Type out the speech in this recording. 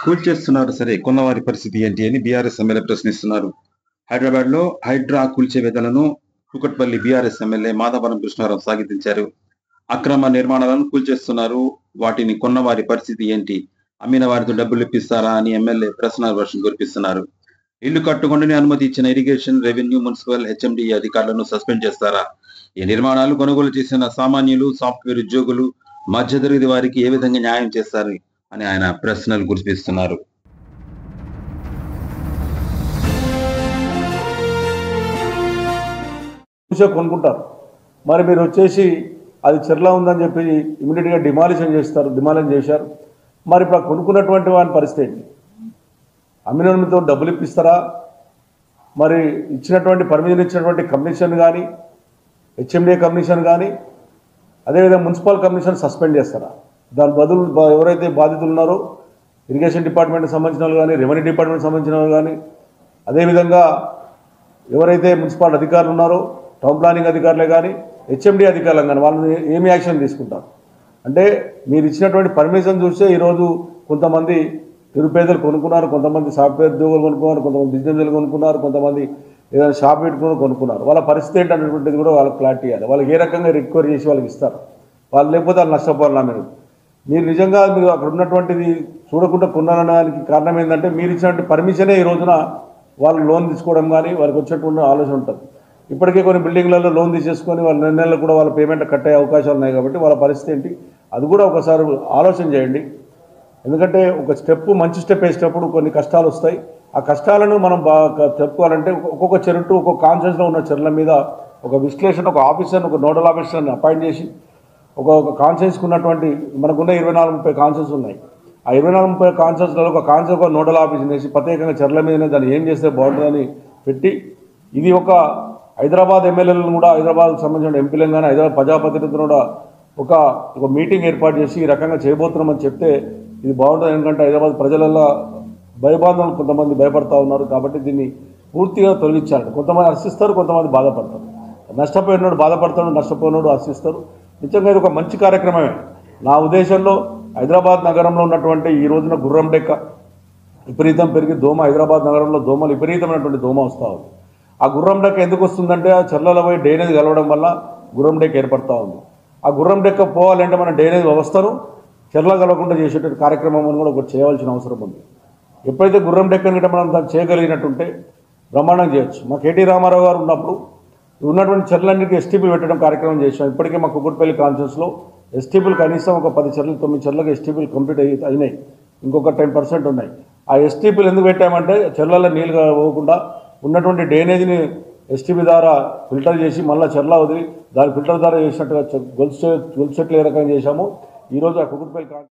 కూల్చేస్తున్నారు సరే, కొన్నవారి పరిస్థితి ఏంటి అని బీఆర్ఎస్ ఎమ్మెల్యే ప్రశ్నిస్తున్నారు. హైదరాబాద్ లో హైడ్రా కూల్చివేతలను కూకట్పల్లి బీఆర్ఎస్ ఎమ్మెల్యే మాధవరం కృష్ణారావు స్వాగతించారు. అక్రమ నిర్మాణాలను కూల్చేస్తున్నారు, వాటిని కొన్నవారి పరిస్థితి ఏంటి, అమ్మిన వారితో డబ్బులు ఇప్పిస్తారా అని ఎమ్మెల్యే ప్రశ్నల వర్షం కురిపిస్తున్నారు. ఇల్లు కట్టుకుంటూనే అనుమతి ఇచ్చిన ఇరిగేషన్, రెవెన్యూ, మున్సిపల్, హెచ్ఎండి అధికారులను సస్పెండ్ చేస్తారా? ఈ నిర్మాణాలు కొనుగోలు చేసిన సామాన్యులు, సాఫ్ట్వేర్ ఉద్యోగులు, మధ్యతరగతి వారికి ఏ విధంగా న్యాయం చేస్తారు అని ఆయన ప్రశ్నలు కురిపిస్తున్నారు. కొనుక్కుంటారు, మరి మీరు వచ్చేసి అది చెర్లా ఉందని చెప్పి ఇమీడియట్గా డిమాలిషన్ చేశారు. మరి ఇప్పుడు కొనుక్కున్నటువంటి వాని పరిస్థితి ఏంటి? అమ్మినతో డబ్బులు ఇప్పిస్తారా? మరి ఇచ్చినటువంటి పర్మిషన్ ఇచ్చినటువంటి కమిషన్ కానీ, హెచ్ఎండిఏ కమిషన్ కానీ, అదేవిధంగా మున్సిపల్ కమిషన్ సస్పెండ్ చేస్తారా? దాని బదులు ఎవరైతే బాధితులు ఉన్నారో ఇరిగేషన్ డిపార్ట్మెంట్కి సంబంధించిన వాళ్ళు కానీ, రెవెన్యూ డిపార్ట్మెంట్కి సంబంధించిన వాళ్ళు కానీ, అదేవిధంగా ఎవరైతే మున్సిపల్ అధికారులు ఉన్నారో, టౌన్ ప్లానింగ్ అధికారులే కానీ, హెచ్ఎండి అధికారులు కానీ వాళ్ళని ఏమి యాక్షన్ తీసుకుంటారు? అంటే మీరు ఇచ్చినటువంటి పర్మిషన్ చూస్తే ఈరోజు కొంతమంది నిరుపేదలు కొనుక్కున్నారు, కొంతమంది సాఫ్ట్వేర్ ఉద్యోగులు కొనుక్కున్నారు, కొంతమంది బిజినెస్లు కొనుక్కున్నారు, కొంతమంది ఏదైనా షాప్ పెట్టుకుని కొనుక్కున్నారు. వాళ్ళ పరిస్థితి ఏంటనేటువంటిది కూడా వాళ్ళకి క్లారిటీ ఇవ్వాలి. వాళ్ళకి ఏ రకంగా రికవరీ చేసి వాళ్ళకి ఇస్తారు? వాళ్ళు లేకపోతే వాళ్ళు నష్టపోవాలా? మీరు నిజంగా మీరు అక్కడ ఉన్నటువంటిది చూడకుండా కొన్నారనడానికి కారణం ఏంటంటే మీరు ఇచ్చినటువంటి పర్మిషనే ఈ రోజున వాళ్ళు లోన్ తీసుకోవడం కానీ వాళ్ళకి వచ్చేటువంటి ఆలోచన ఉంటుంది. ఇప్పటికే కొన్ని బిల్డింగ్లలో లోన్ తీసేసుకొని వాళ్ళ నెలలు కూడా వాళ్ళ పేమెంట్ కట్టే అవకాశాలు ఉన్నాయి. కాబట్టి వాళ్ళ పరిస్థితి ఏంటి అది కూడా ఒకసారి ఆలోచన చేయండి. ఎందుకంటే ఒక స్టెప్ మంచి స్టెప్ వేసేటప్పుడు కొన్ని కష్టాలు వస్తాయి. ఆ కష్టాలను మనం బాగా చెప్పుకోవాలంటే ఒక్కొక్క చెరుటు ఒక్కొక్క కాన్షియస్లో ఉన్న చెరువుల మీద ఒక విశ్లేషణ, ఒక ఆఫీసర్ని, ఒక నోడల్ ఆఫీసర్ని అపాయింట్ చేసి ఒక కాన్షియస్కి ఉన్నటువంటి మనకున్న 24-30 కాన్షియస్ ఉన్నాయి. ఆ 24-30 కాన్షియస్లలో ఒక కాన్షియస్ ఒక నోడల్ ఆఫీస్ వేసి ప్రత్యేకంగా చెర్ల మీదనే దాన్ని ఏం చేస్తే బాగుంటుందని పెట్టి, ఇది ఒక హైదరాబాద్ ఎమ్మెల్యేలను కూడా, హైదరాబాద్కు సంబంధించిన ఎంపీలను కానీ, హైదరాబాద్ ప్రజాప్రతినిధులను కూడా ఒక మీటింగ్ ఏర్పాటు చేసి ఈ రకంగా చేయబోతున్నామని చెప్తే ఇది బాగుంటుంది. ఎందుకంటే హైదరాబాద్ ప్రజలలో భయబాధలు కొంతమంది భయపడతా ఉన్నారు. కాబట్టి దీన్ని పూర్తిగా తొలగించాలి. కొంతమంది హర్షిస్తారు, కొంతమంది బాధపడతారు. నష్టపోయినాడు బాధపడతాడు, నష్టపోయినాడు హర్షిస్తారు. నిజంగా ఇది ఒక మంచి కార్యక్రమమే. నా ఉద్దేశంలో హైదరాబాద్ నగరంలో ఉన్నటువంటి ఈ రోజున గుర్రం డెక్క విపరీతం పెరిగి హైదరాబాద్ నగరంలో దోమలు విపరీతమైనటువంటి దోమ వస్తూ ఉంది. ఆ గుర్రం డెక్క ఎందుకు వస్తుందంటే ఆ చెర్లలో పోయి డ్రైనేజ్ కలవడం వల్ల గుర్రం డెక్క ఏర్పడుతూ ఉంది. ఆ గుర్రం డెక్క పోవాలంటే మన డ్రైనేజ్ వ్యవస్థను చెర్ల కలవకుండా చేసేటువంటి కార్యక్రమం కూడా ఒకటి చేయవలసిన అవసరం ఉంది. ఎప్పుడైతే గుర్రం డెక్కని గిట్ట మనం దాన్ని చేయగలిగినట్టుంటే బ్రహ్మాండంగా చేయొచ్చు. మా కేటీ రామారావు గారు ఉన్నప్పుడు ఉన్నటువంటి చెర్లన్నిటికీ ఎస్టీపీలు పెట్టడం కార్యక్రమం చేసాం. ఇప్పటికే మా కుక్కట్పల్లి కాన్ఫరెన్స్లో ఎస్టీపీలు కనీసం ఒక 10 చెర్లు 9 చెర్లకు ఎస్టీపీలు కంప్లీట్ అయినాయి. ఇంకొక 10% ఉన్నాయి. ఆ ఎస్టీపీలు ఎందుకు పెట్టామంటే చెర్లలో నీళ్ళుగా పోకుండా ఉన్నటువంటి డ్రైనేజీని ఎస్టీపీ ద్వారా ఫిల్టర్ చేసి మళ్ళీ చెర్ల వదిలి దాని ఫిల్టర్ ద్వారా చేసినట్టుగా గొలుసు చెట్లు ఏ రకంగా చేశామో ఈరోజు ఆ కుక్కట్పల్లి